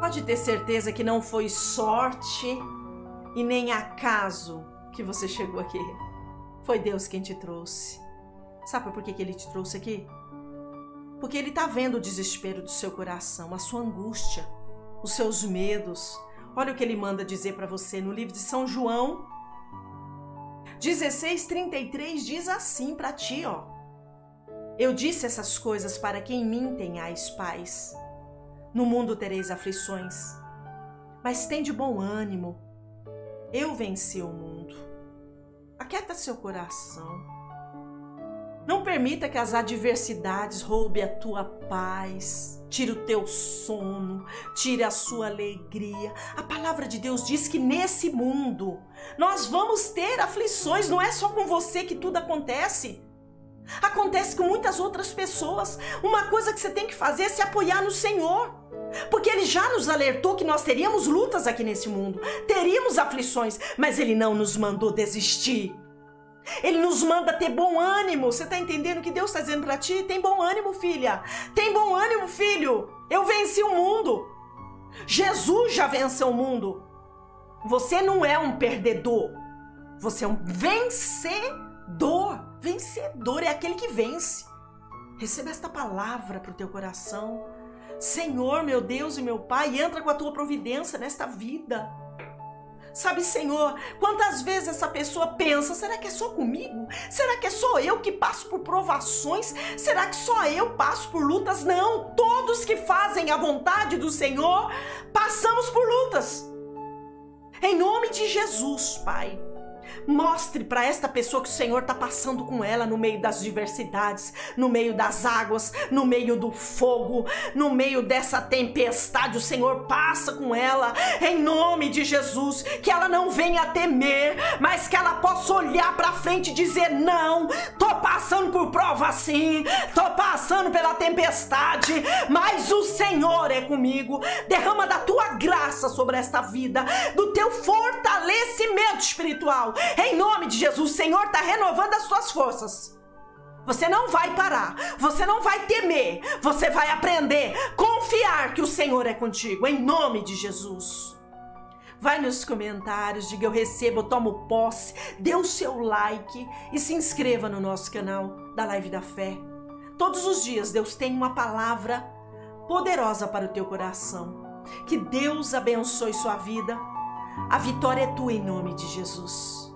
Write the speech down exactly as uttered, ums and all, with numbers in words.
Pode ter certeza que não foi sorte e nem acaso que você chegou aqui. Foi Deus quem te trouxe. Sabe por que que Ele te trouxe aqui? Porque Ele está vendo o desespero do seu coração, a sua angústia, os seus medos. Olha o que Ele manda dizer para você no livro de São João dezesseis, trinta e três, diz assim para ti, ó. Eu disse essas coisas para que em mim tenhais paz. No mundo tereis aflições, mas tem de bom ânimo. Eu venci o mundo. Aquieta seu coração. Não permita que as adversidades roubem a tua paz, tire o teu sono, tire a sua alegria. A palavra de Deus diz que nesse mundo nós vamos ter aflições. Não é só com você que tudo acontece. Acontece com muitas outras pessoas. Uma coisa que você tem que fazer é se apoiar no Senhor. Porque Ele já nos alertou que nós teríamos lutas aqui nesse mundo. Teríamos aflições, mas Ele não nos mandou desistir. Ele nos manda ter bom ânimo. Você está entendendo o que Deus está dizendo para ti? Tem bom ânimo, filha. Tem bom ânimo, filho. Eu venci o mundo. Jesus já venceu o mundo. Você não é um perdedor. Você é um vencedor. Vencedor é aquele que vence. Receba esta palavra para o teu coração. Senhor, meu Deus e meu Pai, entra com a tua providência nesta vida. Sabe, Senhor, quantas vezes essa pessoa pensa, será que é só comigo? Será que é só eu que passo por provações? Será que só eu passo por lutas? Não, todos que fazem a vontade do Senhor, passamos por lutas. Em nome de Jesus, Pai, mostre para esta pessoa que o Senhor está passando com ela no meio das diversidades, no meio das águas, no meio do fogo, no meio dessa tempestade. O Senhor passa com ela, em nome de Jesus, que ela não venha temer, mas que ela possa olhar para frente e dizer, não, tô passando por prova sim, tô passando pela tempestade, mas o Senhor é comigo. Derrama da tua graça sobre esta vida, do teu fortalecimento espiritual. Em nome de Jesus, o Senhor está renovando as suas forças. Você não vai parar, você não vai temer, você vai aprender, confiar que o Senhor é contigo, em nome de Jesus. Vai nos comentários, diga eu recebo, eu tomo posse, dê o seu like e se inscreva no nosso canal da Live da Fé. Todos os dias Deus tem uma palavra poderosa para o teu coração. Que Deus abençoe sua vida. A vitória é tua em nome de Jesus.